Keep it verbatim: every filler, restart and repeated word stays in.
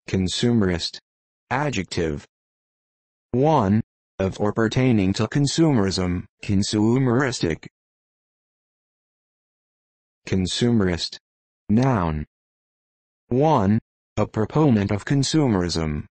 Consumerist. Adjective. one. Of or pertaining to consumerism, consumeristic. Consumerist. Noun. one. A proponent of consumerism,